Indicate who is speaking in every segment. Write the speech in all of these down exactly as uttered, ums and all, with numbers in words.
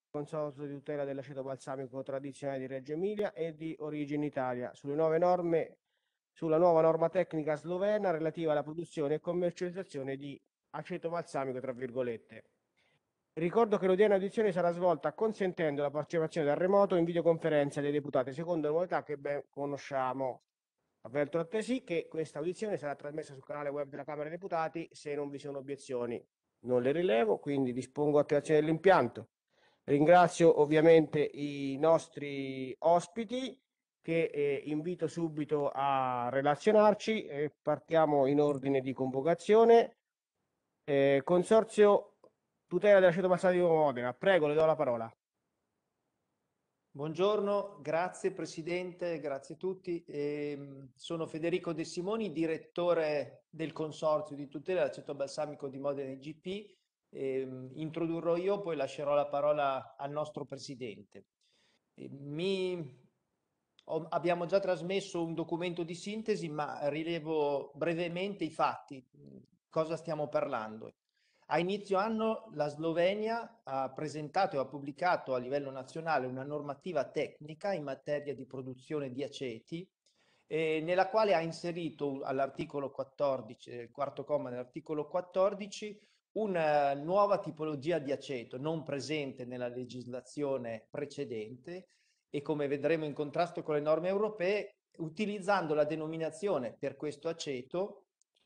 Speaker 1: Consorzio di tutela dell'aceto balsamico tradizionale di Reggio Emilia e di Origine Italia sulle nuove norme, sulla nuova norma tecnica slovena relativa alla produzione e commercializzazione di aceto balsamico, tra virgolette. Ricordo che l'odierna audizione sarà svolta consentendo la partecipazione da remoto in videoconferenza dei deputati, secondo le modalità che ben conosciamo. Avverto altresì che questa audizione sarà trasmessa sul canale web della Camera dei Deputati se non vi sono obiezioni. Non le rilevo, quindi dispongo attivazione dell'impianto. Ringrazio ovviamente i nostri ospiti che eh, invito subito a relazionarci e partiamo in ordine di convocazione. Eh, Consorzio Tutela dell'aceto balsamico di Modena, prego, le do la parola.
Speaker 2: Buongiorno, grazie Presidente, grazie a tutti. Ehm, sono Federico De Simoni, direttore del Consorzio di tutela dell'aceto balsamico di Modena I G P. Ehm, introdurrò io, poi lascerò la parola al nostro Presidente. Eh, Mi... ho- Abbiamo già trasmesso un documento di sintesi, ma rilevo brevemente i fatti. Cosa stiamo parlando? A inizio anno la Slovenia ha presentato e ha pubblicato a livello nazionale una normativa tecnica in materia di produzione di aceti, eh, nella quale ha inserito all'articolo quattordici, il quarto comma dell'articolo quattordici, una nuova tipologia di aceto non presente nella legislazione precedente e, come vedremo, in contrasto con le norme europee, utilizzando la denominazione per questo aceto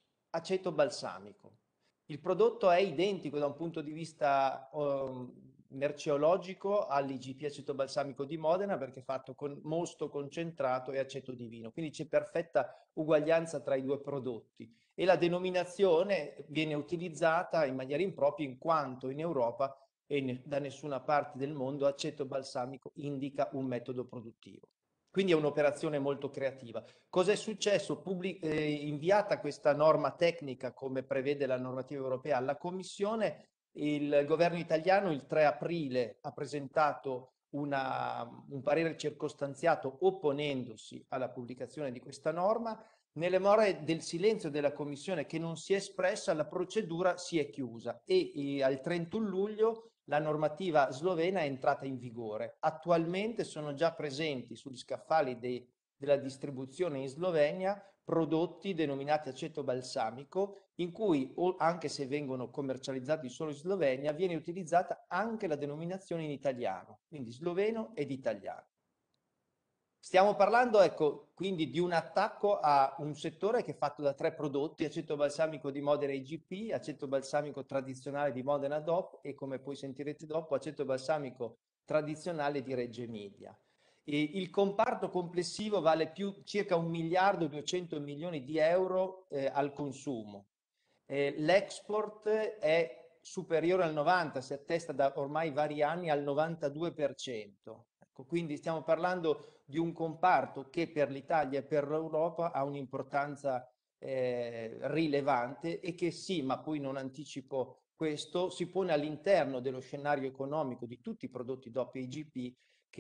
Speaker 2: aceto balsamico. Il prodotto è identico da un punto di vista um, merceologico all'I G P aceto balsamico di Modena, perché è fatto con mosto concentrato e aceto di vino, quindi c'è perfetta uguaglianza tra i due prodotti e la denominazione viene utilizzata in maniera impropria in quanto in Europa e ne, da nessuna parte del mondo aceto balsamico indica un metodo produttivo. Quindi è un'operazione molto creativa. Cos'è successo? Publi- eh, inviata questa norma tecnica, come prevede la normativa europea, alla Commissione, il governo italiano il tre aprile ha presentato una, un parere circostanziato opponendosi alla pubblicazione di questa norma. Nelle more del silenzio della Commissione, che non si è espressa, la procedura si è chiusa e, e al trentuno luglio la normativa slovena è entrata in vigore. Attualmente sono già presenti sugli scaffali dei, della distribuzione in Slovenia prodotti denominati aceto balsamico, in cui, anche se vengono commercializzati solo in Slovenia, viene utilizzata anche la denominazione in italiano, quindi sloveno ed italiano. Stiamo parlando, ecco, quindi di un attacco a un settore che è fatto da tre prodotti: aceto balsamico di Modena I G P, aceto balsamico tradizionale di Modena D O P e, come poi sentirete dopo, aceto balsamico tradizionale di Reggio Emilia. E il comparto complessivo vale più circa un miliardo e duecento milioni di euro eh, al consumo. Eh, l'export è superiore al novanta, si attesta da ormai vari anni al novantadue per cento. Ecco, quindi stiamo parlando di un comparto che per l'Italia e per l'Europa ha un'importanza eh, rilevante e che sì, ma poi non anticipo questo, si pone all'interno dello scenario economico di tutti i prodotti D O P e I G P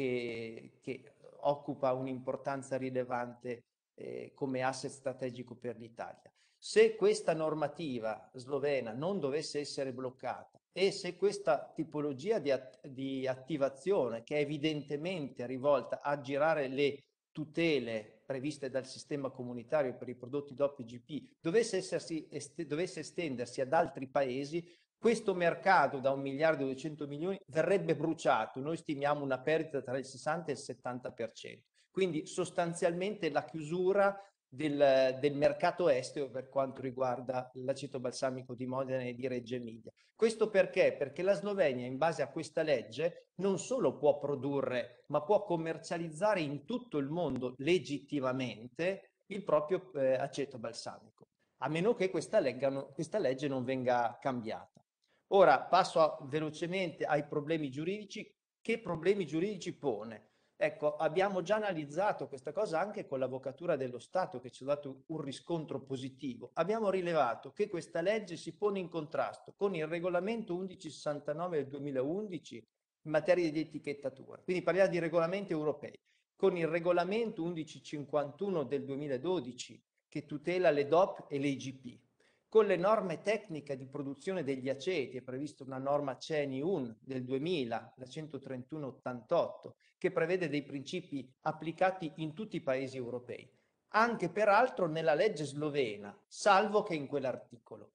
Speaker 2: che, che occupa un'importanza rilevante eh, come asset strategico per l'Italia. Se questa normativa slovena non dovesse essere bloccata e se questa tipologia di, at- di attivazione, che è evidentemente rivolta a girare le tutele previste dal sistema comunitario per i prodotti D O P e I G P, dovesse, essersi, est- dovesse estendersi ad altri paesi, questo mercato da un miliardo e duecento milioni verrebbe bruciato. Noi stimiamo una perdita tra il sessanta e il settanta per cento. Quindi sostanzialmente la chiusura del, del mercato estero per quanto riguarda l'aceto balsamico di Modena e di Reggio Emilia. Questo perché? Perché la Slovenia, in base a questa legge, non solo può produrre, ma può commercializzare in tutto il mondo legittimamente il proprio eh, aceto balsamico, a meno che questa, leggano, questa legge non venga cambiata. Ora passo a, velocemente ai problemi giuridici. Che problemi giuridici pone? Ecco, abbiamo già analizzato questa cosa anche con l'Avvocatura dello Stato, che ci ha dato un riscontro positivo. Abbiamo rilevato che questa legge si pone in contrasto con il regolamento millecentosessantanove del duemilaundici in materia di etichettatura, quindi parliamo di regolamenti europei, con il regolamento millecentocinquantuno del duemiladodici che tutela le D O P e le I G P, con le norme tecniche di produzione degli aceti. È prevista una norma C E N I U N del duemila, la centotrentuno ottantotto, che prevede dei principi applicati in tutti i paesi europei, anche peraltro nella legge slovena, salvo che in quell'articolo.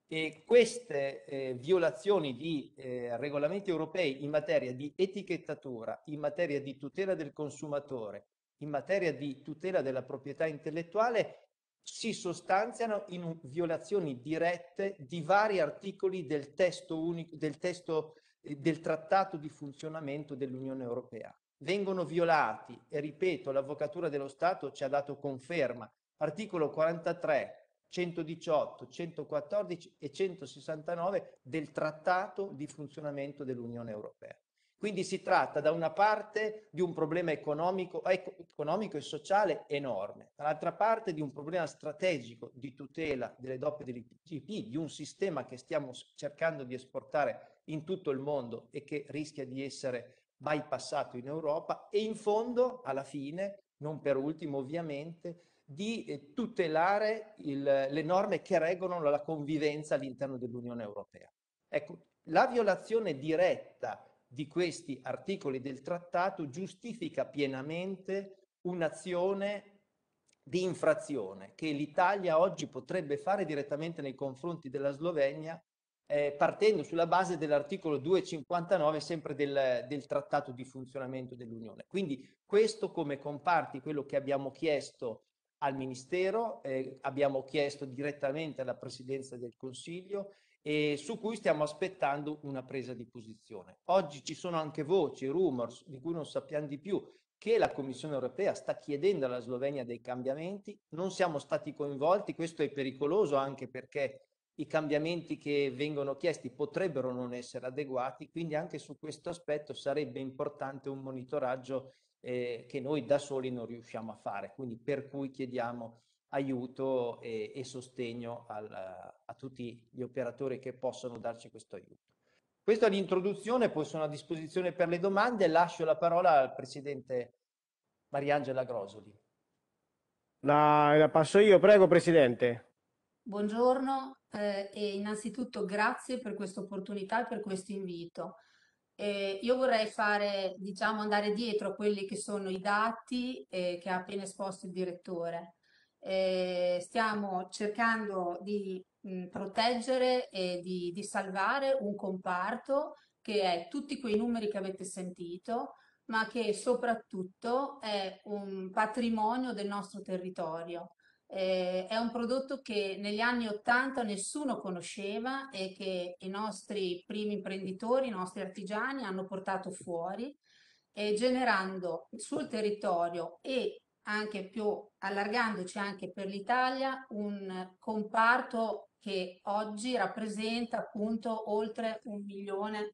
Speaker 2: E queste eh, violazioni di eh, regolamenti europei in materia di etichettatura, in materia di tutela del consumatore, in materia di tutela della proprietà intellettuale si sostanziano in violazioni dirette di vari articoli del testo unico, del testo eh, del trattato di funzionamento dell'Unione Europea. Vengono violati, e ripeto, l'Avvocatura dello Stato ci ha dato conferma, articolo quarantatré, centodiciotto, centoquattordici e centosessantanove del trattato di funzionamento dell'Unione Europea. Quindi si tratta da una parte di un problema economico, economico e sociale enorme, dall'altra parte di un problema strategico di tutela delle doppie dell'I G P, di un sistema che stiamo cercando di esportare in tutto il mondo e che rischia di essere bypassato in Europa, e in fondo, alla fine, non per ultimo ovviamente, di eh, tutelare il, le norme che regolano la convivenza all'interno dell'Unione Europea. Ecco, la violazione diretta di questi articoli del trattato giustifica pienamente un'azione di infrazione che l'Italia oggi potrebbe fare direttamente nei confronti della Slovenia, eh, partendo sulla base dell'articolo duecentocinquantanove sempre del, del trattato di funzionamento dell'Unione. Quindi questo come comparti, quello che abbiamo chiesto al Ministero, eh, abbiamo chiesto direttamente alla Presidenza del Consiglio, e su cui stiamo aspettando una presa di posizione. Oggi ci sono anche voci, rumors, di cui non sappiamo di più, che la Commissione europea sta chiedendo alla Slovenia dei cambiamenti. Non siamo stati coinvolti, questo è pericoloso anche perché i cambiamenti che vengono chiesti potrebbero non essere adeguati, quindi anche su questo aspetto sarebbe importante un monitoraggio eh, che noi da soli non riusciamo a fare, quindi per cui chiediamo aiuto e, e sostegno al, a tutti gli operatori che possono darci questo aiuto. Questa è l'introduzione, poi sono a disposizione per le domande. Lascio la parola al Presidente Mariangela Grosoli.
Speaker 1: La, la passo io, prego, Presidente.
Speaker 3: Buongiorno, eh, e innanzitutto grazie per questa opportunità e per questo invito. Eh, io vorrei fare, diciamo, andare dietro a quelli che sono i dati eh, che ha appena esposto il direttore. Eh, stiamo cercando di mh, proteggere e di, di salvare un comparto che è tutti quei numeri che avete sentito, ma che soprattutto è un patrimonio del nostro territorio. Eh, è un prodotto che negli anni ottanta nessuno conosceva e che i nostri primi imprenditori, i nostri artigiani hanno portato fuori, eh, generando sul territorio e anche più allargandoci anche per l'Italia un comparto che oggi rappresenta appunto oltre un milione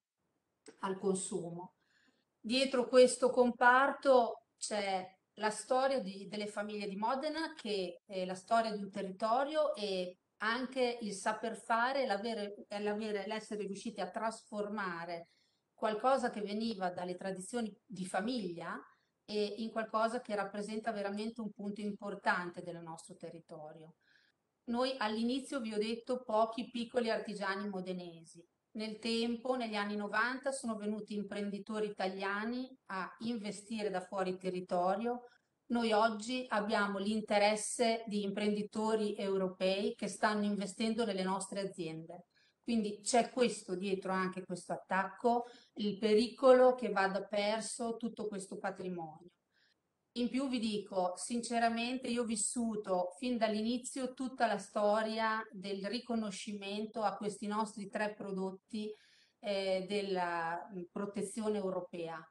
Speaker 3: al consumo. Dietro questo comparto c'è la storia di- delle famiglie di Modena, che è la storia di un territorio e anche il saper fare, l'avere, e l'avere- l'essere riusciti a trasformare qualcosa che veniva dalle tradizioni di famiglia e in qualcosa che rappresenta veramente un punto importante del nostro territorio. Noi all'inizio vi ho detto pochi piccoli artigiani modenesi. Nel tempo, negli anni novanta, sono venuti imprenditori italiani a investire da fuori il territorio. Noi oggi abbiamo l'interesse di imprenditori europei che stanno investendo nelle nostre aziende. Quindi c'è questo dietro, anche questo attacco, il pericolo che vada perso tutto questo patrimonio. In più vi dico, sinceramente, io ho vissuto fin dall'inizio tutta la storia del riconoscimento a questi nostri tre prodotti eh, della mh, protezione europea.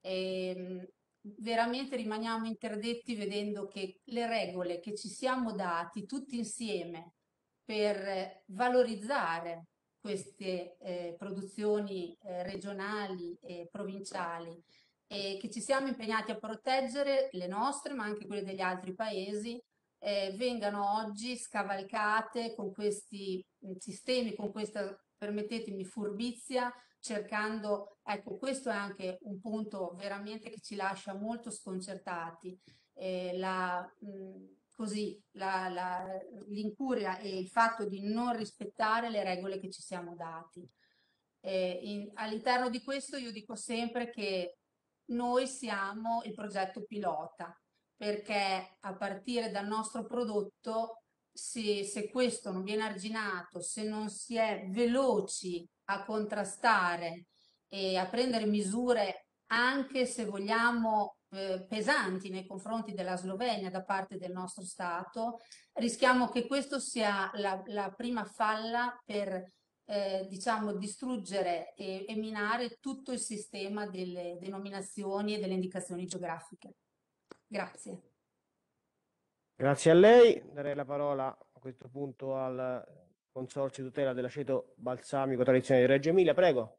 Speaker 3: E, mh, veramente rimaniamo interdetti vedendo che le regole che ci siamo dati tutti insieme per eh, valorizzare queste eh, produzioni eh, regionali e provinciali e che ci siamo impegnati a proteggere le nostre, ma anche quelle degli altri paesi, eh, vengano oggi scavalcate con questi mh, sistemi, con questa, permettetemi, furbizia, cercando, ecco, questo è anche un punto veramente che ci lascia molto sconcertati. Eh, la, mh, così la- la- l'incuria e il fatto di non rispettare le regole che ci siamo dati. Eh, in- all'interno di questo io dico sempre che noi siamo il progetto pilota, perché a partire dal nostro prodotto, se, se questo non viene arginato, se non si è veloci a contrastare e a prendere misure anche se vogliamo eh, pesanti nei confronti della Slovenia da parte del nostro Stato, rischiamo che questo sia la, la prima falla per eh, diciamo distruggere e, e minare tutto il sistema delle denominazioni e delle indicazioni geografiche. Grazie.
Speaker 1: Grazie a lei. Darei la parola a questo punto al Consorzio di tutela dell'aceto balsamico tradizionale di Reggio Emilia. Prego.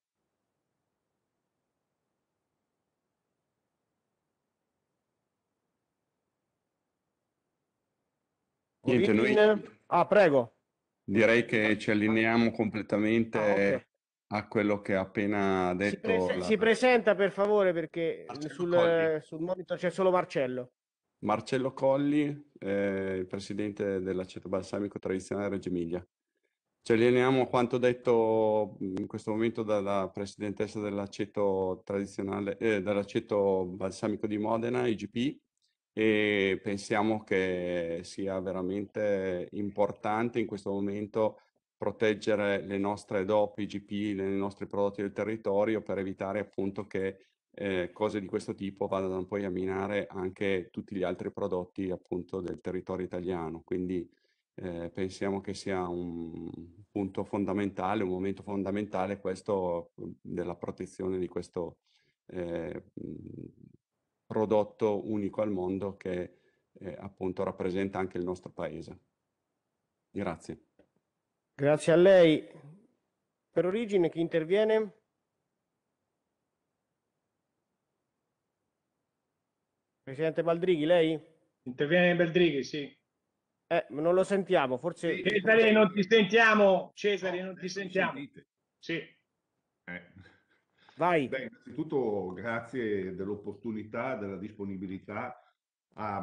Speaker 4: Niente, noi
Speaker 1: Origine- Ah, prego.
Speaker 4: direi che ci allineiamo completamente
Speaker 1: Ah, ok.
Speaker 4: a quello che ha appena
Speaker 1: Si,
Speaker 4: detto
Speaker 1: prese-
Speaker 4: la-
Speaker 1: si presenta per favore, perché
Speaker 4: Marcello
Speaker 1: sul,
Speaker 4: Colli.
Speaker 1: sul monitor c'è solo Marcello.
Speaker 4: Marcello Colli, eh, il presidente dell'aceto balsamico tradizionale Reggio Emilia. Ci allineiamo a quanto detto in questo momento dalla presidentessa dell'aceto tradizionale, eh, dell'aceto balsamico di Modena, I G P, e pensiamo che sia veramente importante in questo momento proteggere le nostre D O P, I G P, i nostri prodotti del territorio per evitare appunto che eh, cose di questo tipo vadano poi a minare anche tutti gli altri prodotti appunto del territorio italiano. Quindi eh, pensiamo che sia un punto fondamentale, un momento fondamentale questo della protezione di questo eh, prodotto unico al mondo che eh, appunto rappresenta anche il nostro paese. Grazie.
Speaker 1: Grazie a lei. Per Origine chi interviene? Presidente Baldrighi, lei?
Speaker 5: Interviene Beldrighi, sì.
Speaker 1: Eh, ma non lo sentiamo, forse...
Speaker 5: Cesare, non ti sentiamo. Cesare, non ti
Speaker 6: Adesso mi
Speaker 5: sentiamo.
Speaker 6: sentite?
Speaker 5: Sì.
Speaker 6: Eh.
Speaker 1: Vai.
Speaker 6: Beh, innanzitutto grazie dell'opportunità, della disponibilità a,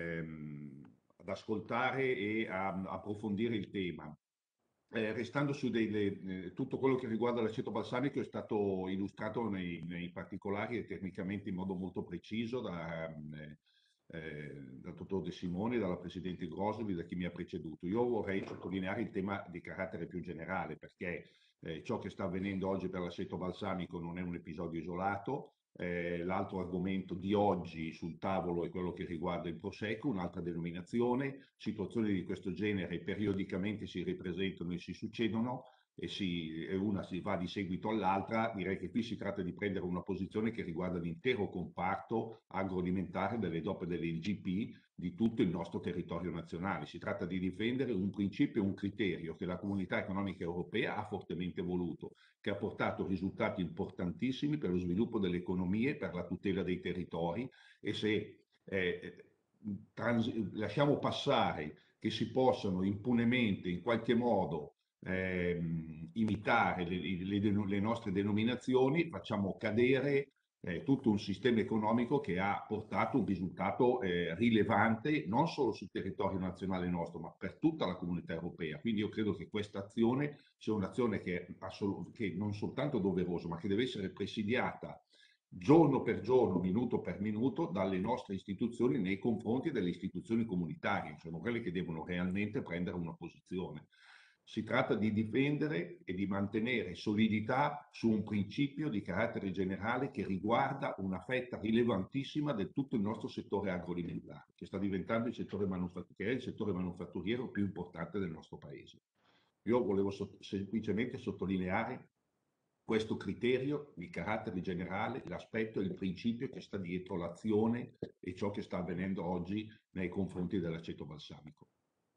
Speaker 6: ehm, ad ascoltare e a, a approfondire il tema. Eh, restando su dei, le- eh, tutto quello che riguarda l'aceto balsamico è stato illustrato nei, nei particolari e tecnicamente in modo molto preciso da, eh, eh, dal dottor De Simoni, dalla Presidente Grosoli, da chi mi ha preceduto. Io vorrei sottolineare il tema di carattere più generale, perché eh, ciò che sta avvenendo oggi per l'aceto balsamico non è un episodio isolato. Eh, l'altro argomento di oggi sul tavolo è quello che riguarda il Prosecco, un'altra denominazione. Situazioni di questo genere periodicamente si ripresentano e si succedono e, si, e una si va di seguito all'altra. Direi che qui si tratta di prendere una posizione che riguarda l'intero comparto agroalimentare delle D O P e delle I G P di tutto il nostro territorio nazionale. Si tratta di difendere un principio e un criterio che la Comunità Economica Europea ha fortemente voluto, che ha portato risultati importantissimi per lo sviluppo delle economie, per la tutela dei territori, e se eh, trans- lasciamo passare che si possano impunemente in qualche modo ehm, imitare le, le- le nostre denominazioni, facciamo cadere eh, tutto un sistema economico che ha portato un risultato eh, rilevante non solo sul territorio nazionale nostro, ma per tutta la comunità europea. Quindi io credo che questa azione sia un'azione che, è assol- che non soltanto doverosa, ma che deve essere presidiata giorno per giorno, minuto per minuto, dalle nostre istituzioni nei confronti delle istituzioni comunitarie, sono quelle che devono realmente prendere una posizione. Si tratta di difendere e di mantenere solidità su un principio di carattere generale che riguarda una fetta rilevantissima di tutto il nostro settore agroalimentare, che sta diventando il settore manufatturiero, il settore manufatturiero più importante del nostro paese. Io volevo so- semplicemente sottolineare questo criterio di carattere generale, l'aspetto e il principio che sta dietro l'azione e ciò che sta avvenendo oggi nei confronti dell'aceto balsamico.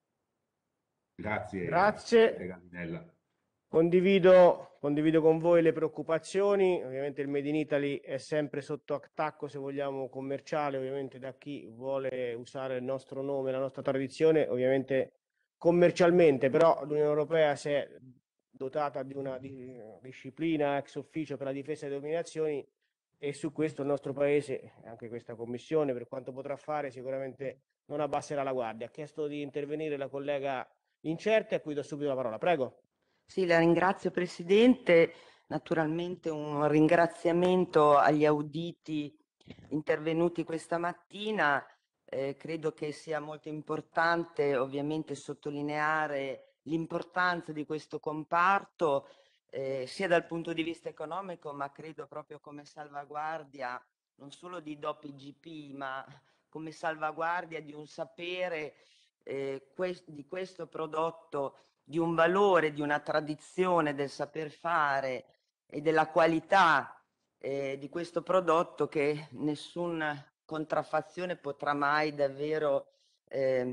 Speaker 6: Grazie,
Speaker 1: Grazie.
Speaker 6: Gallinella.
Speaker 1: Condivido, condivido con voi le preoccupazioni. Ovviamente il Made in Italy è sempre sotto attacco, se vogliamo, commerciale, ovviamente da chi vuole usare il nostro nome, la nostra tradizione, ovviamente commercialmente, però l'Unione Europea si è dotata di una di- disciplina ex officio per la difesa delle dominazioni e su questo il nostro Paese, anche questa Commissione, per quanto potrà fare, sicuramente non abbasserà la guardia. Ha chiesto di intervenire la collega Incerti, a cui do subito la parola. Prego.
Speaker 7: Sì, la ringrazio Presidente. Naturalmente un ringraziamento agli auditi intervenuti questa mattina. Eh, credo che sia molto importante ovviamente sottolineare l'importanza di questo comparto, eh, sia dal punto di vista economico, ma credo proprio come salvaguardia non solo di D O P I G P, ma come salvaguardia di un sapere eh, que- di questo prodotto, di un valore, di una tradizione del saper fare e della qualità eh, di questo prodotto che nessuna contraffazione potrà mai davvero eh,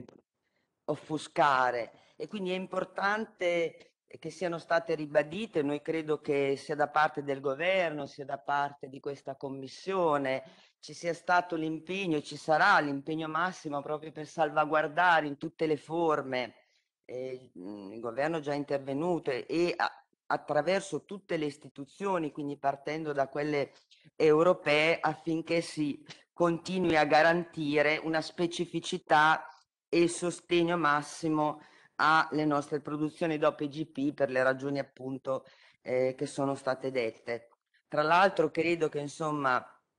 Speaker 7: offuscare. E quindi è importante che siano state ribadite, noi credo che sia da parte del governo, sia da parte di questa commissione, ci sia stato l'impegno e ci sarà l'impegno massimo proprio per salvaguardare in tutte le forme. Eh, il governo è già intervenuto e, e a, attraverso tutte le istituzioni, quindi partendo da quelle europee, affinché si continui a garantire una specificità e il sostegno massimo alle nostre produzioni D O P I G P per le ragioni appunto eh, che sono state dette. Tra l'altro credo che insomma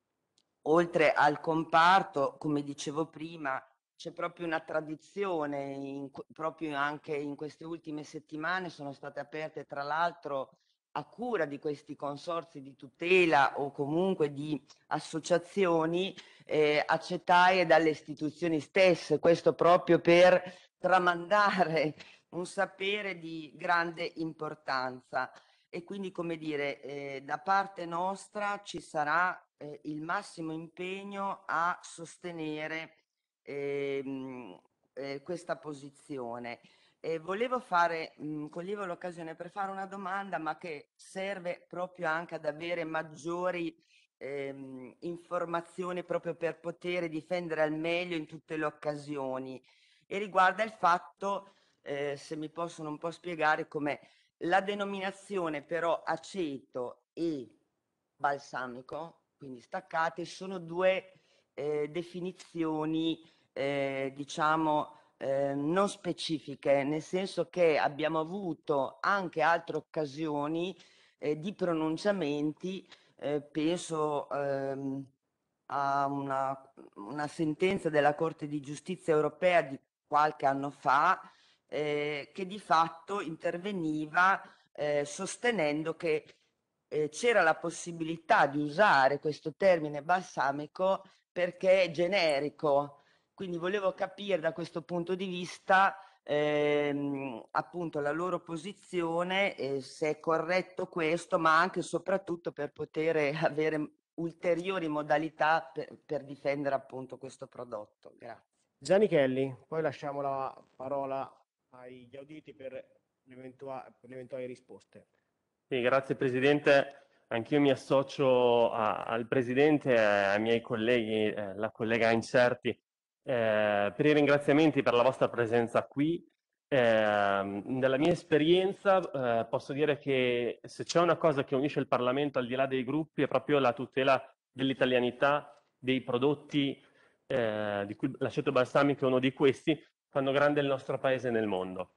Speaker 7: oltre al comparto, come dicevo prima, c'è proprio una tradizione, in, proprio anche in queste ultime settimane sono state aperte tra l'altro a cura di questi consorzi di tutela o comunque di associazioni eh, accetaie dalle istituzioni stesse, questo proprio per tramandare un sapere di grande importanza. E quindi, come dire, eh, da parte nostra ci sarà eh, il massimo impegno a sostenere ehm, eh, questa posizione. Eh, volevo fare, mh, coglievo l'occasione per fare una domanda, ma che serve proprio anche ad avere maggiori ehm, informazioni proprio per poter difendere al meglio in tutte le occasioni. E riguarda il fatto, eh, se mi possono un po' spiegare, come la denominazione però aceto e balsamico, quindi staccate, sono due eh, definizioni, eh, diciamo, eh, non specifiche, nel senso che abbiamo avuto anche altre occasioni eh, di pronunciamenti, eh, penso ehm, a una, una sentenza della Corte di Giustizia europea di qualche anno fa, eh, che di fatto interveniva eh, sostenendo che eh, c'era la possibilità di usare questo termine balsamico perché è generico. Quindi volevo capire da questo punto di vista ehm, appunto la loro posizione, eh, se è corretto questo, ma anche e soprattutto per poter avere ulteriori modalità per, per difendere appunto questo prodotto. Grazie.
Speaker 1: Zanichelli, poi lasciamo la parola agli auditi per le eventua- per le eventuali risposte.
Speaker 8: Sì, grazie Presidente. Anch'io mi associo a- al Presidente e ai miei colleghi, eh, la collega Incerti, eh, per i ringraziamenti per la vostra presenza qui. Eh, nella mia esperienza eh, posso dire che se c'è una cosa che unisce il Parlamento al di là dei gruppi è proprio la tutela dell'italianità, dei prodotti, eh, di cui l'aceto balsamico è uno di questi, fanno grande il nostro Paese nel mondo.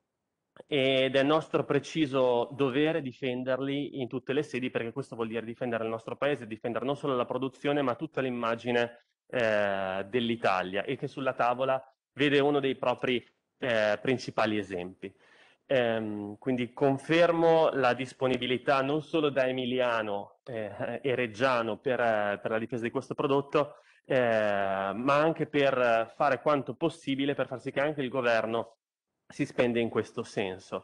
Speaker 8: Ed è nostro preciso dovere difenderli in tutte le sedi, perché questo vuol dire difendere il nostro paese, difendere non solo la produzione ma tutta l'immagine eh, dell'Italia, e che sulla tavola vede uno dei propri eh, principali esempi. Ehm, quindi confermo la disponibilità non solo da emiliano eh, e reggiano per, eh, per la difesa di questo prodotto, eh, ma anche per fare quanto possibile per far sì che anche il governo si spende in questo senso.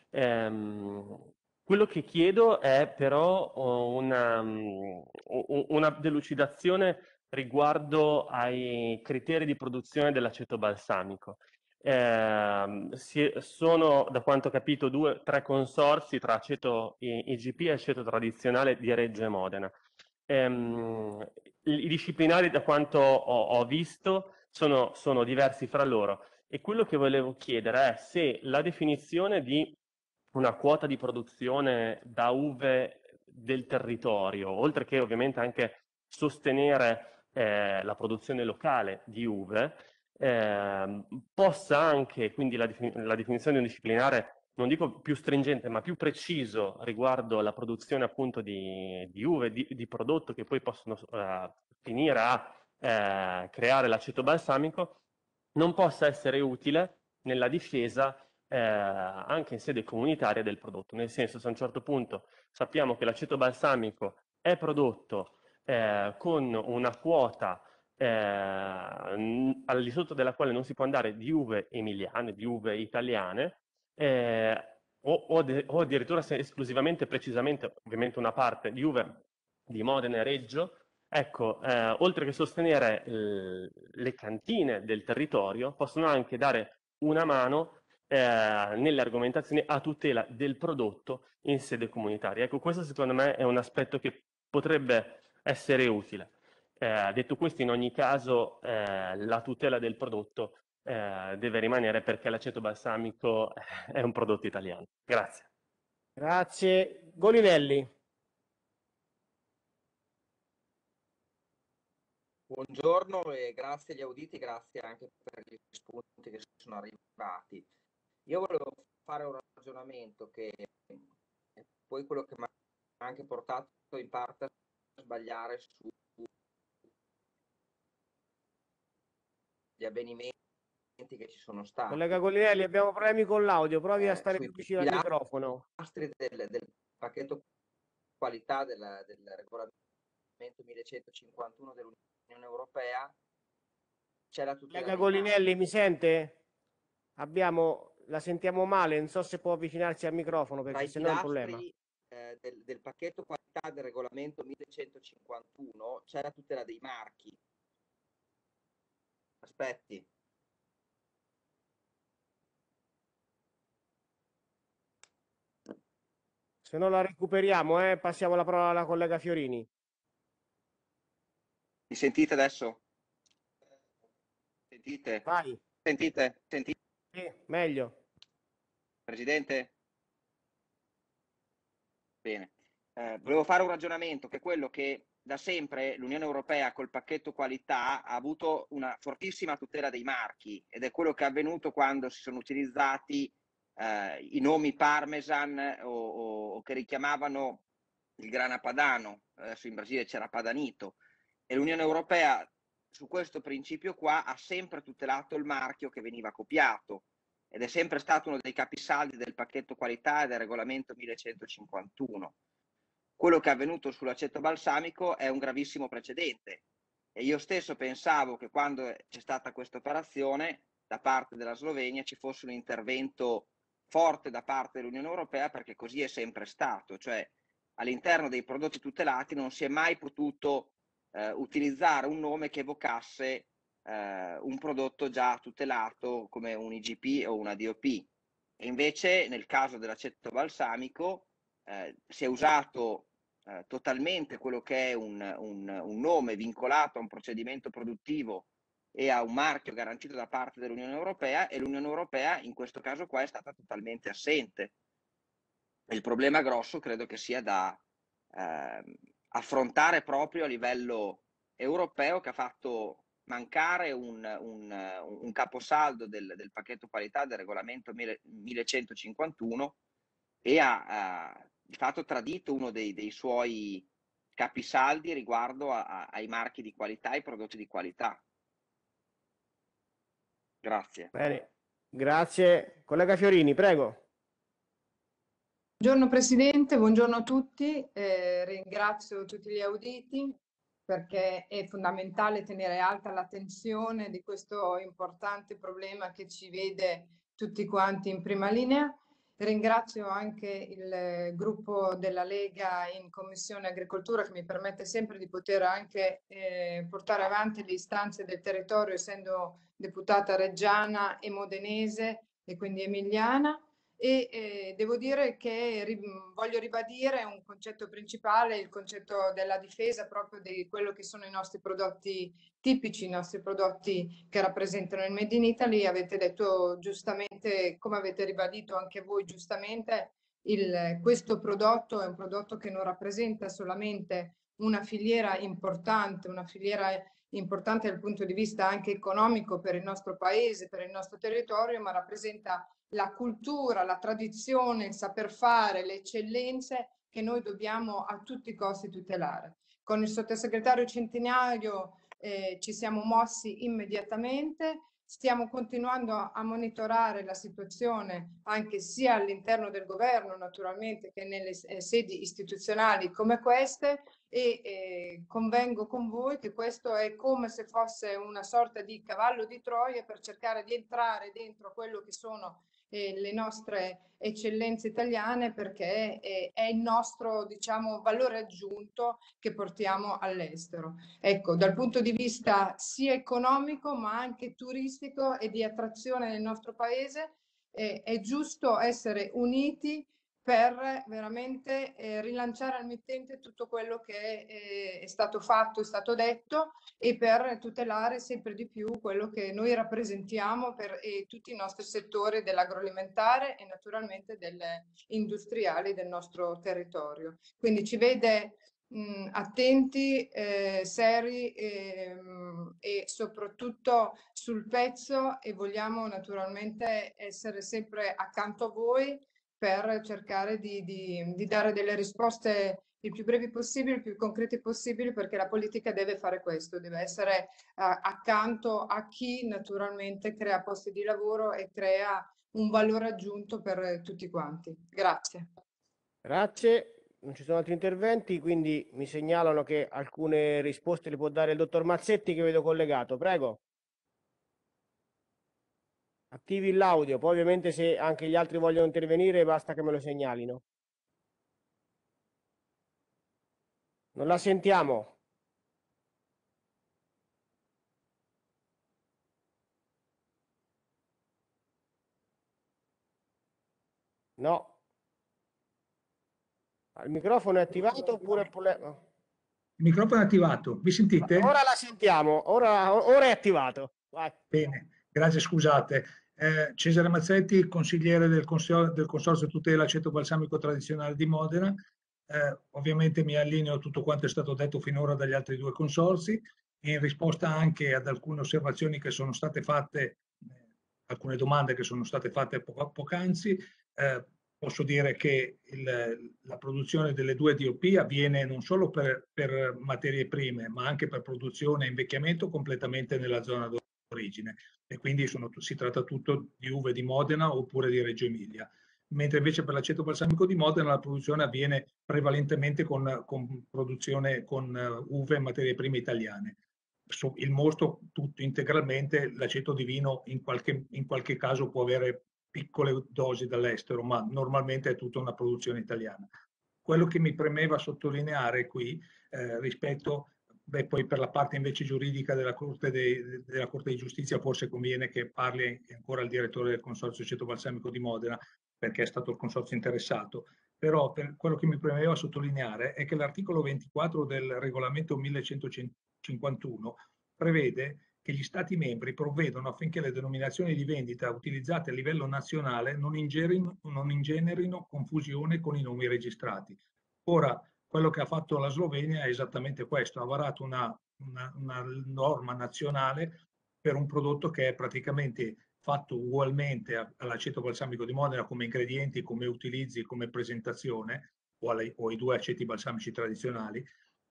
Speaker 8: Ehm, quello che chiedo è però una, una delucidazione riguardo ai criteri di produzione dell'aceto balsamico. Eh, si, sono, da quanto ho capito, due, tre consorzi tra aceto I G P e aceto tradizionale di Reggio e Modena. Ehm, I disciplinari, da quanto ho, ho visto, sono, sono diversi fra loro. E quello che volevo chiedere è se la definizione di una quota di produzione da uve del territorio, oltre che ovviamente anche sostenere eh, la produzione locale di uve, eh, possa anche, quindi la, defin- la definizione disciplinare, non dico più stringente, ma più preciso riguardo alla produzione appunto di, di uve, di, di prodotto che poi possono eh, finire a eh, creare l'aceto balsamico, non possa essere utile nella difesa eh, anche in sede comunitaria del prodotto. Nel senso, se a un certo punto sappiamo che l'aceto balsamico è prodotto eh, con una quota eh, al di sotto della quale non si può andare di uve emiliane, di uve italiane, eh, o, o, de, o addirittura se esclusivamente, precisamente, ovviamente una parte di uve di Modena e Reggio, ecco, eh, oltre che sostenere eh, le cantine del territorio, possono anche dare una mano eh, nelle argomentazioni a tutela del prodotto in sede comunitaria. Ecco, questo secondo me è un aspetto che potrebbe essere utile. Eh, detto questo, in ogni caso eh, la tutela del prodotto eh, deve rimanere, perché l'aceto balsamico è un prodotto italiano. Grazie.
Speaker 1: Grazie. Golinelli.
Speaker 9: Buongiorno e grazie agli auditi, grazie anche per gli spunti che sono arrivati. Io volevo fare un ragionamento che è poi quello che mi ha anche portato in parte a sbagliare sugli avvenimenti che ci sono stati.
Speaker 1: Collega Golinelli, abbiamo problemi con l'audio, provi
Speaker 9: Eh,
Speaker 1: a stare
Speaker 9: sui
Speaker 1: più vicino al microfono.
Speaker 9: pilastri del, del pacchetto qualità del, del regolamento millecentocinquantuno dell'Unione Europea c'è la tutela
Speaker 1: Collega
Speaker 9: dei
Speaker 1: Golinelli,
Speaker 9: marchi.
Speaker 1: mi sente? Abbiamo, la sentiamo male, non so se può avvicinarsi al microfono
Speaker 9: Tra
Speaker 1: perché
Speaker 9: i
Speaker 1: sennò è un problema.
Speaker 9: pilastri eh, del, del pacchetto qualità del regolamento millecentocinquantuno c'è la tutela dei marchi. Aspetti.
Speaker 1: Se non la recuperiamo, eh, passiamo la parola alla collega Fiorini.
Speaker 9: Mi sentite adesso? Sentite?
Speaker 1: Vai.
Speaker 9: Sentite? Sentite?
Speaker 1: Sì, meglio.
Speaker 9: Presidente? Bene. Eh, volevo fare un ragionamento che è quello che da sempre l'Unione Europea col pacchetto qualità ha avuto una fortissima tutela dei marchi, ed è quello che è avvenuto quando si sono utilizzati eh, i nomi Parmesan o, o, o che richiamavano il grana padano. Adesso in Brasile c'era Padanito, e l'Unione Europea su questo principio qua ha sempre tutelato il marchio che veniva copiato, ed è sempre stato uno dei capisaldi del pacchetto qualità e del regolamento millecentocinquantuno. Quello che è avvenuto sull'aceto balsamico è un gravissimo precedente, e io stesso pensavo che quando c'è stata questa operazione da parte della Slovenia ci fosse un intervento forte da parte dell'Unione Europea, perché così è sempre stato, cioè all'interno dei prodotti tutelati non si è mai potuto eh, utilizzare un nome che evocasse eh, un prodotto già tutelato come un I G P o una D O P. E invece nel caso dell'aceto balsamico eh, si è usato eh, totalmente quello che è un, un, un nome vincolato a un procedimento produttivo e a un marchio garantito da parte dell'Unione Europea, e l'Unione Europea in questo caso qua è stata totalmente assente. Il problema grosso credo che sia da eh, affrontare proprio a livello europeo, che ha fatto mancare un, un, un caposaldo del, del pacchetto qualità del regolamento millecentocinquantuno, e ha, ha di fatto tradito uno dei, dei suoi capisaldi riguardo a, a, ai marchi di qualità e ai prodotti di qualità. Grazie.
Speaker 1: Bene, grazie. Collega Fiorini, prego.
Speaker 10: Buongiorno Presidente, buongiorno a tutti. Eh, ringrazio tutti gli auditi, perché è fondamentale tenere alta l'attenzione di questo importante problema che ci vede tutti quanti in prima linea. Ringrazio anche il gruppo della Lega in Commissione Agricoltura, che mi permette sempre di poter anche eh, portare avanti le istanze del territorio, essendo deputata reggiana e modenese e quindi emiliana. E eh, devo dire che ri voglio ribadire un concetto principale, il concetto della difesa proprio di quello che sono i nostri prodotti tipici, i nostri prodotti che rappresentano il Made in Italy. Avete detto giustamente, come avete ribadito anche voi giustamente, il, questo prodotto è un prodotto che non rappresenta solamente una filiera importante, una filiera importante dal punto di vista anche economico per il nostro paese, per il nostro territorio, ma rappresenta la cultura, la tradizione, il saper fare, le eccellenze che noi dobbiamo a tutti i costi tutelare. Con il sottosegretario Centinaio eh, ci siamo mossi immediatamente. Stiamo continuando a monitorare la situazione anche sia all'interno del governo naturalmente che nelle eh, sedi istituzionali come queste e eh, convengo con voi che questo è come se fosse una sorta di cavallo di Troia per cercare di entrare dentro quello che sono eh, le nostre eccellenze italiane, perché è, è il nostro, diciamo, valore aggiunto che portiamo all'estero. Ecco, dal punto di vista sia economico ma anche turistico e di attrazione nel nostro paese eh, è giusto essere uniti per veramente eh, rilanciare al mittente tutto quello che eh, è stato fatto, è stato detto, e per tutelare sempre di più quello che noi rappresentiamo per eh, tutti i nostri settori dell'agroalimentare e naturalmente delle industriali del nostro territorio. Quindi ci vede mh, attenti, eh, seri eh, e soprattutto sul pezzo, e vogliamo naturalmente essere sempre accanto a voi per cercare di, di, di dare delle risposte il più brevi possibili, il più concreti possibili, perché la politica deve fare questo, deve essere uh, accanto a chi naturalmente crea posti di lavoro e crea un valore aggiunto per tutti quanti. Grazie.
Speaker 1: Grazie, non ci sono altri interventi, quindi mi segnalano che alcune risposte le può dare il dottor Mazzetti, che vedo collegato. Prego. Attivi l'audio, poi ovviamente se anche gli altri vogliono intervenire basta che me lo segnalino. Non la sentiamo. No. Il microfono è attivato oppure... Il
Speaker 11: microfono è attivato, mi sentite?
Speaker 1: Ora la sentiamo, ora, ora è attivato. Vai.
Speaker 11: Bene, grazie, scusate. Eh, Cesare Mazzetti, consigliere del, consor del Consorzio Tutela Aceto Balsamico Tradizionale di Modena. Eh, ovviamente mi allineo a tutto quanto è stato detto finora dagli altri due consorzi, e in risposta anche ad alcune osservazioni che sono state fatte, eh, alcune domande che sono state fatte po poc'anzi, eh, posso dire che il, la produzione delle due D O P avviene non solo per, per materie prime, ma anche per produzione e invecchiamento completamente nella zona d'origine, e quindi sono, si tratta tutto di uve di Modena oppure di Reggio Emilia. Mentre invece per l'aceto balsamico di Modena la produzione avviene prevalentemente con, con produzione con uve e materie prime italiane. Il mosto tutto integralmente, l'aceto di vino in qualche, in qualche caso può avere piccole dosi dall'estero, ma normalmente è tutta una produzione italiana. Quello che mi premeva sottolineare qui eh, rispetto, beh, poi per la parte invece giuridica della Corte, de, della Corte di Giustizia forse conviene che parli ancora il direttore del Consorzio Aceto Balsamico di Modena, perché è stato il consorzio interessato, però per quello che mi premeva sottolineare è che l'articolo ventiquattro del regolamento millecentocinquantuno prevede che gli Stati membri provvedono affinché le denominazioni di vendita utilizzate a livello nazionale non ingenerino, non ingenerino confusione con i nomi registrati. Ora, quello che ha fatto la Slovenia è esattamente questo, ha varato una, una, una norma nazionale per un prodotto che è praticamente fatto ugualmente all'aceto balsamico di Modena come ingredienti, come utilizzi, come presentazione, o, alle, o ai due aceti balsamici tradizionali,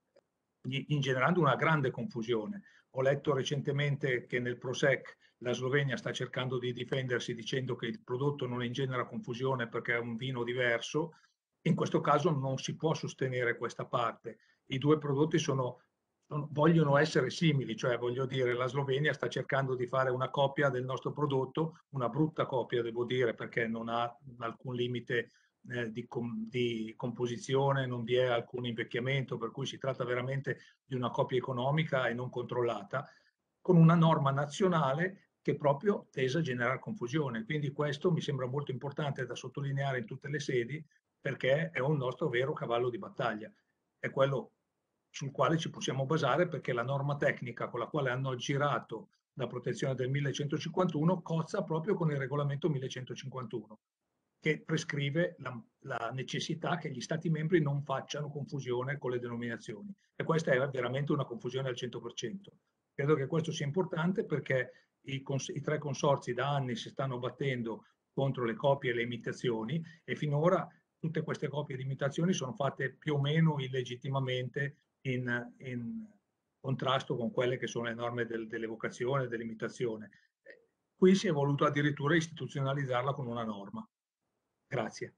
Speaker 11: ingenerando una grande confusione. Ho letto recentemente che nel Prosec la Slovenia sta cercando di difendersi dicendo che il prodotto non ingenera confusione perché è un vino diverso. In questo caso non si può sostenere questa parte. I due prodotti sono, sono, vogliono essere simili, cioè voglio dire la Slovenia sta cercando di fare una copia del nostro prodotto, una brutta copia devo dire perché non ha alcun limite eh, di, com di composizione, non vi è alcun invecchiamento, per cui si tratta veramente di una copia economica e non controllata, con una norma nazionale che è proprio tesa a generare confusione. Quindi questo mi sembra molto importante da sottolineare in tutte le sedi, perché è un nostro vero cavallo di battaglia, è quello sul quale ci possiamo basare, perché la norma tecnica con la quale hanno aggirato la protezione del millecentocinquantuno cozza proprio con il regolamento millecentocinquantuno. che prescrive la, la necessità che gli Stati membri non facciano confusione con le denominazioni. E questa è veramente una confusione al cento per cento. Credo che questo sia importante perché i, i tre consorzi da anni si stanno battendo contro le copie e le imitazioni e finora tutte queste copie di imitazioni sono fatte più o meno illegittimamente in, in contrasto con quelle che sono le norme del, dell'evocazione e dell'imitazione. Qui si è voluto addirittura istituzionalizzarla con una norma. Grazie.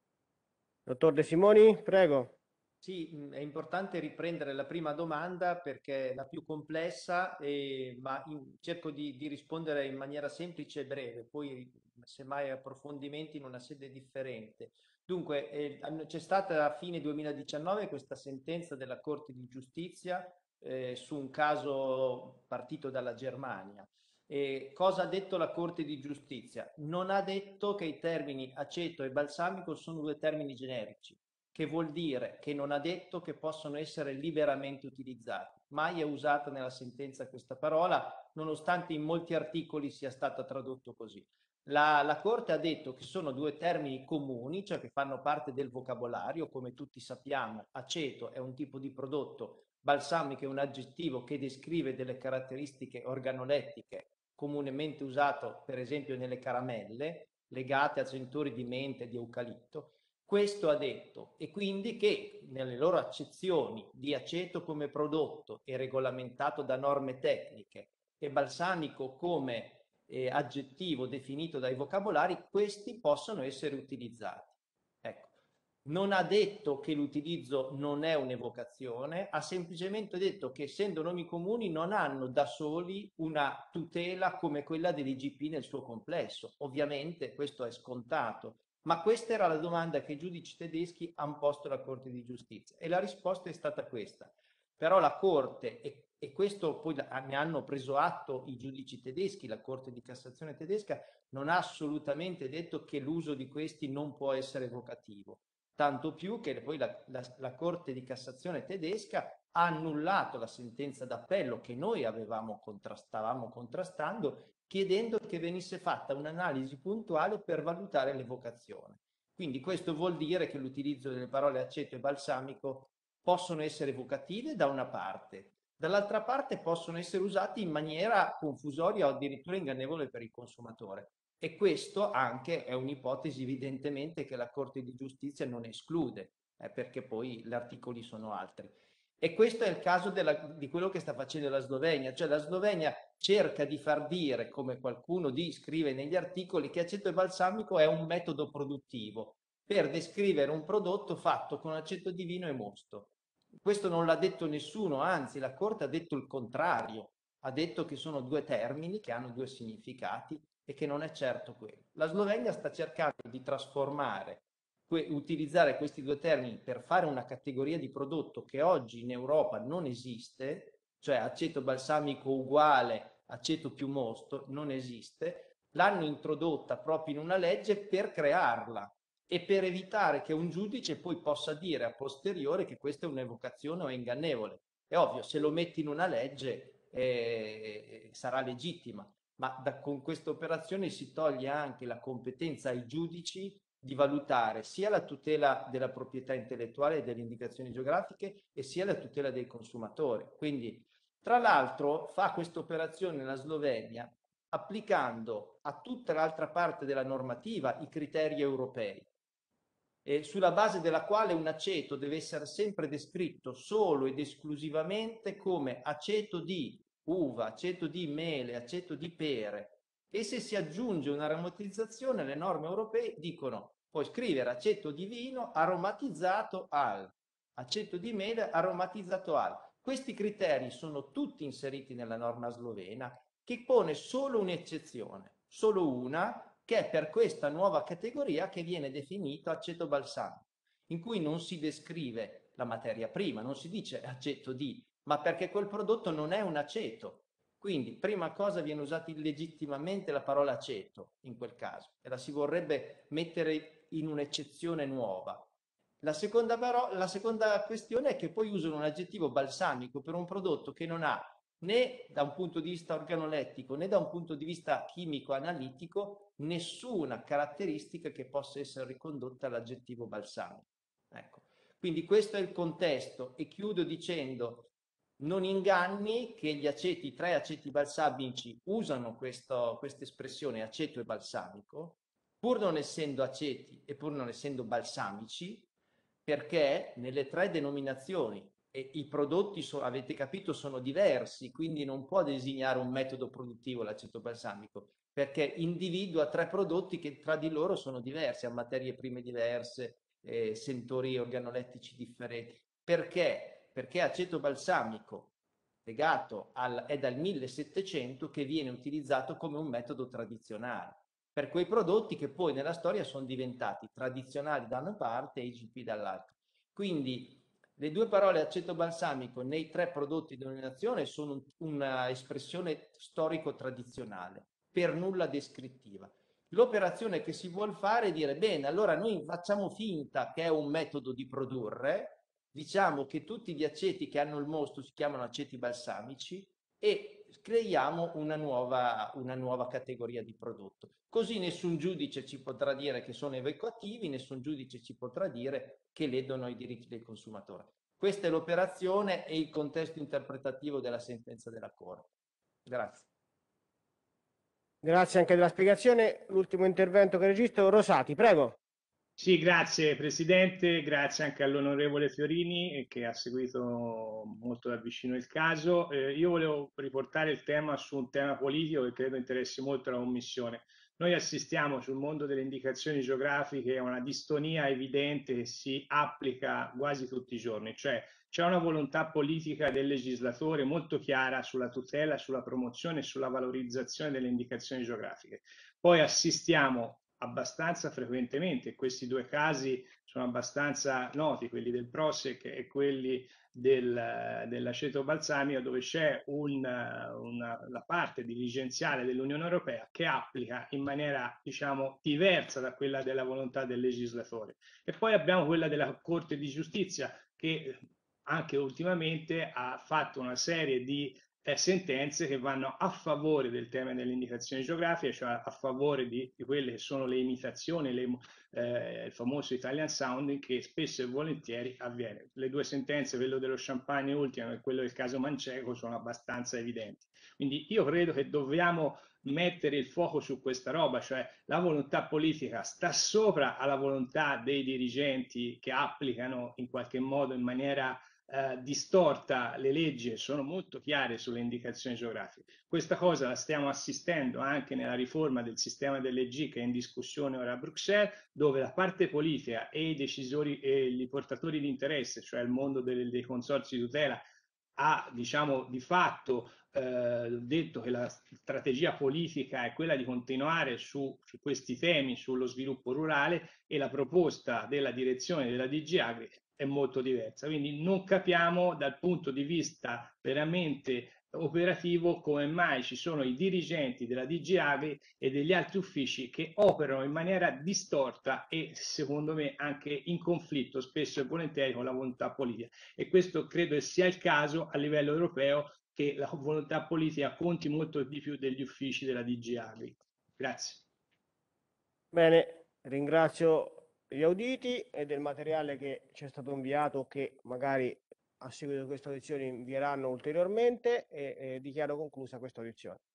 Speaker 1: Dottor De Simoni, prego.
Speaker 2: Sì, è importante riprendere la prima domanda perché è la più complessa, e, ma in, cerco di, di rispondere in maniera semplice e breve, poi semmai approfondimenti in una sede differente. Dunque, eh, c'è stata a fine duemiladiciannove questa sentenza della Corte di Giustizia eh, su un caso partito dalla Germania. E cosa ha detto la Corte di Giustizia? Non ha detto che i termini aceto e balsamico sono due termini generici, che vuol dire che non ha detto che possono essere liberamente utilizzati. Mai è usata nella sentenza questa parola, nonostante in molti articoli sia stata tradotto così. La, la Corte ha detto che sono due termini comuni, cioè che fanno parte del vocabolario, come tutti sappiamo. Aceto è un tipo di prodotto, balsamico è un aggettivo che descrive delle caratteristiche organolettiche comunemente usato per esempio nelle caramelle, legate a sentori di mente e di eucalipto. Questo ha detto, e quindi che nelle loro accezioni di aceto come prodotto e regolamentato da norme tecniche e balsamico come eh, aggettivo definito dai vocabolari, questi possono essere utilizzati. Ecco. Non ha detto che l'utilizzo non è un'evocazione, ha semplicemente detto che essendo nomi comuni non hanno da soli una tutela come quella dell'I G P nel suo complesso. Ovviamente questo è scontato, ma questa era la domanda che i giudici tedeschi hanno posto alla Corte di Giustizia e la risposta è stata questa. Però la Corte, e, e questo poi ne hanno preso atto i giudici tedeschi, la Corte di Cassazione tedesca, non ha assolutamente detto che l'uso di questi non può essere evocativo. Tanto più che poi la, la, la Corte di Cassazione tedesca ha annullato la sentenza d'appello che noi avevamo contrast- stavamo contrastando, chiedendo che venisse fatta un'analisi puntuale per valutare l'evocazione. Quindi questo vuol dire che l'utilizzo delle parole aceto e balsamico possono essere evocative da una parte, dall'altra parte possono essere usati in maniera confusoria o addirittura ingannevole per il consumatore. E questo anche è un'ipotesi evidentemente che la Corte di Giustizia non esclude, eh, perché poi gli articoli sono altri. E questo è il caso della, di quello che sta facendo la Slovenia, cioè la Slovenia cerca di far dire, come qualcuno di, scrive negli articoli, che aceto e balsamico è un metodo produttivo per descrivere un prodotto fatto con aceto di vino e mosto. Questo non l'ha detto nessuno, anzi la Corte ha detto il contrario, ha detto che sono due termini che hanno due significati e che non è certo quello. La Slovenia sta cercando di trasformare, que- utilizzare questi due termini per fare una categoria di prodotto che oggi in Europa non esiste, cioè aceto balsamico uguale aceto più mosto, non esiste, l'hanno introdotta proprio in una legge per crearla e per evitare che un giudice poi possa dire a posteriore che questa è un'evocazione o è ingannevole. È ovvio, se lo metti in una legge eh, sarà legittima, ma da, con questa operazione si toglie anche la competenza ai giudici di valutare sia la tutela della proprietà intellettuale e delle indicazioni geografiche e sia la tutela dei consumatori. Quindi, tra l'altro, fa questa operazione nella Slovenia applicando a tutta l'altra parte della normativa i criteri europei, eh, sulla base della quale un aceto deve essere sempre descritto solo ed esclusivamente come aceto di uva, aceto di mele, aceto di pere, e se si aggiunge una aromatizzazione le norme europee dicono puoi scrivere aceto di vino aromatizzato al, aceto di mele aromatizzato al. Questi criteri sono tutti inseriti nella norma slovena che pone solo un'eccezione, solo una, che è per questa nuova categoria che viene definita aceto balsamico, in cui non si descrive la materia prima, non si dice aceto di, ma perché quel prodotto non è un aceto. Quindi, prima cosa, viene usata illegittimamente la parola aceto in quel caso e la si vorrebbe mettere in un'eccezione nuova. La seconda, parola, la seconda questione è che poi usano un aggettivo balsamico per un prodotto che non ha né da un punto di vista organolettico né da un punto di vista chimico-analitico nessuna caratteristica che possa essere ricondotta all'aggettivo balsamico. Ecco. Quindi questo è il contesto e chiudo dicendo non inganni che gli aceti, i tre aceti balsamici usano questa espressione aceto e balsamico, pur non essendo aceti e pur non essendo balsamici, perché nelle tre denominazioni e i prodotti, so, avete capito, sono diversi, quindi non può designare un metodo produttivo l'aceto balsamico, perché individua tre prodotti che tra di loro sono diversi, hanno materie prime diverse, eh, sentori organolettici differenti. Perché? Perché aceto balsamico legato al, è dal millesettecento che viene utilizzato come un metodo tradizionale per quei prodotti che poi nella storia sono diventati tradizionali da una parte e I G P dall'altra. Quindi le due parole aceto balsamico nei tre prodotti di denominazione sono un'espressione storico-tradizionale, per nulla descrittiva. L'operazione che si vuol fare è dire, bene, allora noi facciamo finta che è un metodo di produrre, diciamo che tutti gli aceti che hanno il mosto si chiamano aceti balsamici e creiamo una nuova, una nuova categoria di prodotto. Così nessun giudice ci potrà dire che sono evoicativi, nessun giudice ci potrà dire che ledono i diritti del consumatore. Questa è l'operazione e il contesto interpretativo della sentenza della Corte. Grazie.
Speaker 1: Grazie anche della spiegazione. L'ultimo intervento che registro, Rosati, prego.
Speaker 5: Sì, grazie Presidente, grazie anche all'onorevole Fiorini che ha seguito molto da vicino il caso. Eh, io volevo riportare il tema su un tema politico che credo interessi molto la Commissione. Noi assistiamo sul mondo delle indicazioni geografiche a una distonia evidente che si applica quasi tutti i giorni, cioè c'è una volontà politica del legislatore molto chiara sulla tutela, sulla promozione e sulla valorizzazione delle indicazioni geografiche. Poi assistiamo abbastanza frequentemente, e questi due casi sono abbastanza noti, quelli del Prošek e quelli del, dell'aceto balsamico, dove c'è un, una, la parte dirigenziale dell'Unione Europea che applica in maniera, diciamo, diversa da quella della volontà del legislatore. E poi abbiamo quella della Corte di Giustizia che anche ultimamente ha fatto una serie di Eh, sentenze che vanno a favore del tema delle indicazioni geografiche, cioè a favore di, di quelle che sono le imitazioni, le, eh, il famoso Italian Sounding che spesso e volentieri avviene. Le due sentenze, quello dello Champagne ultimo e quello del caso Manchego, sono abbastanza evidenti. Quindi io credo che dobbiamo mettere il fuoco su questa roba, cioè la volontà politica sta sopra alla volontà dei dirigenti che applicano in qualche modo in maniera Eh, distorta le leggi e sono molto chiare sulle indicazioni geografiche. Questa cosa la stiamo assistendo anche nella riforma del sistema delle G che è in discussione ora a Bruxelles, dove la parte politica e i decisori e i portatori di interesse, cioè il mondo dei, dei consorzi di tutela, ha diciamo di fatto eh, detto che la strategia politica è quella di continuare su, su questi temi, sullo sviluppo rurale, e la proposta della direzione della D G Agri è molto diversa. Quindi non capiamo dal punto di vista veramente operativo come mai ci sono i dirigenti della D G Agri e degli altri uffici che operano in maniera distorta e secondo me anche in conflitto spesso e volentieri con la volontà politica, e questo credo sia il caso a livello europeo, che la volontà politica conti molto di più degli uffici della D G Agri. Grazie.
Speaker 1: Bene, ringrazio gli auditi e del materiale che ci è stato inviato, che magari a seguito di questa audizione invieranno ulteriormente, e, e dichiaro conclusa questa audizione.